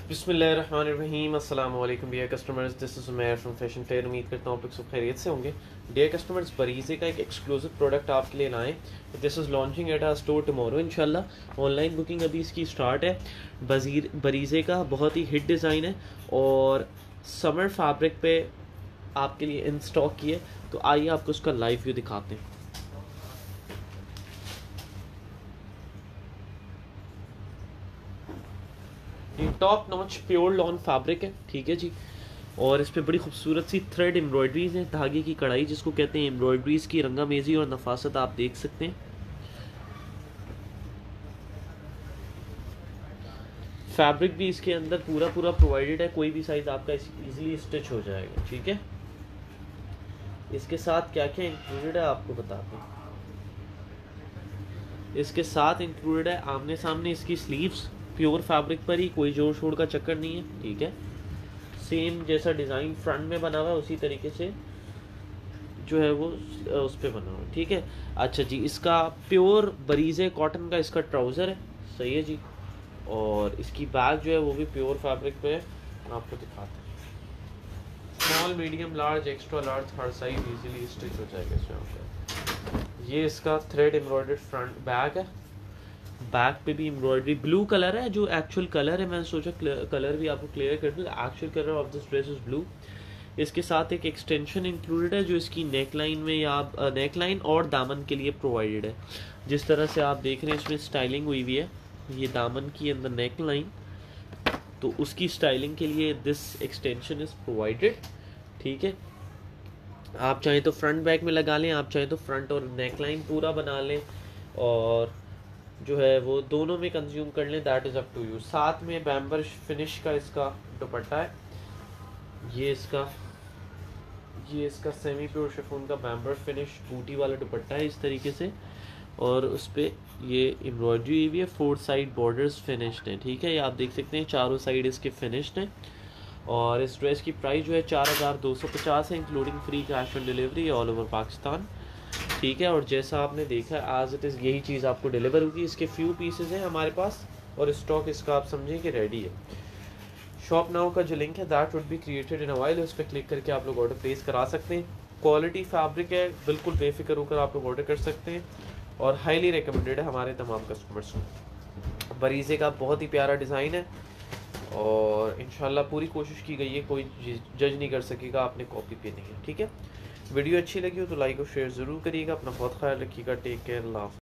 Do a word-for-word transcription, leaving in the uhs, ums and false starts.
बिस्मिल्लाहिर्रहमानिर्रहीम अस्सलाम वालेकुम dear customers, this is Umair from fashion fair. उम्मीद करता हूँ आप लोग सब खैरियत से होंगे। डियर कस्टमर्स, बरीज़े का एक एक्सक्लूसिव प्रोडक्ट आपके लिए लाएँ। This is launching at our store tomorrow इंशाल्लाह। ऑनलाइन बुकिंग अभी इसकी स्टार्ट है। बजीर बरीज़े का बहुत ही हिट डिज़ाइन है और समर फैब्रिक पे आपके लिए इन स्टॉक की है। तो आइए आपको उसका लाइव व्यू दिखाते हैं। ये top notch pure lawn fabric है, ठीक है जी। और इस पे बड़ी खूबसूरत सी थ्रेड एम्ब्रॉयडरीज हैं, धागे की कढ़ाई जिसको कहते हैं। एम्ब्रॉयडरीज की रंगामेजी और नफासत आप देख सकते हैं। फैब्रिक भी इसके अंदर पूरा पूरा प्रोवाइडेड है, कोई भी साइज आपका इजीली स्टिच हो जाएगा, ठीक है। इसके साथ क्या क्या इंक्लूडेड है आपको बताते हैं। इसके साथ इंक्लूडेड है आमने सामने इसकी स्लीव्स, प्योर फैब्रिक पर ही, कोई जोड़ शोड़ का चक्कर नहीं है, ठीक है। सेम जैसा डिज़ाइन फ्रंट में बना हुआ है उसी तरीके से जो है वो उस पर बना हुआ है, ठीक है। अच्छा जी, इसका प्योर बरीज़े कॉटन का इसका ट्राउज़र है, सही है जी। और इसकी बैग जो है वो भी प्योर फैब्रिक पे है, आपको दिखाते हैं। Small medium large extra large हर साइज इजीली स्टिच हो जाएगा इसमें। ये इसका थ्रेड एम्ब्रॉयडर्ड फ्रंट बैग है। बैक पे भी एम्ब्रॉयडरी, ब्लू कलर है जो एक्चुअल कलर है। मैंने सोचा कलर भी आपको क्लियर कर दूँ। Actual colour of this dress is blue. इसके साथ एक एक्सटेंशन इंक्लूडेड है जो इसकी नेक लाइन में या नेक लाइन और दामन के लिए प्रोवाइडेड है। जिस तरह से आप देख रहे हैं इसमें स्टाइलिंग हुई हुई है, ये दामन की अंदर नेक लाइन, तो उसकी स्टाइलिंग के लिए दिस एक्सटेंशन इज प्रोवाइडेड, ठीक है। आप चाहें तो फ्रंट बैक में लगा लें, आप चाहें तो फ्रंट और नेक लाइन पूरा बना लें और जो है वो दोनों में कंज्यूम कर लें, that is up to you. साथ में बैम्बर फिनिश का इसका दुपट्टा है। ये इसका ये इसका सेमी प्योर शिफॉन का बैम्बर फिनिश बूटी वाला दुपट्टा है इस तरीके से। और उस पर ये एम्ब्रॉयडरी भी है, फोर साइड बॉर्डर्स फिनिश्ड हैं, ठीक है। ये आप देख सकते हैं चारों साइड इसके फिनिश्ड हैं। और इस ड्रेस की प्राइस जो है चार हज़ार दो सौ पचास है, including free cash on delivery all over Pakistan, ठीक है। और जैसा आपने देखा है आज इट इज़ यही चीज़ आपको डिलीवर होगी। इसके फ्यू पीसेज हैं हमारे पास और स्टॉक इसका आप समझें कि रेडी है। शॉप नाउ का जो लिंक है that would be created in a while, उस पर क्लिक करके आप लोग ऑर्डर प्लेस करा सकते हैं। क्वालिटी फैब्रिक है, बिल्कुल बेफिक्र होकर आप लोग ऑर्डर कर सकते हैं और हाईली रिकमेंडेड है हमारे तमाम कस्टमर्स को। बरीज़े का बहुत ही प्यारा डिज़ाइन है और इंशाल्लाह पूरी कोशिश की गई है, कोई जज नहीं कर सकेगा आपने कॉपी पे नहीं है, ठीक है। वीडियो अच्छी लगी हो तो लाइक और शेयर ज़रूर करिएगा। अपना बहुत ख्याल रखिएगा। टेक केयर, अल्लाह।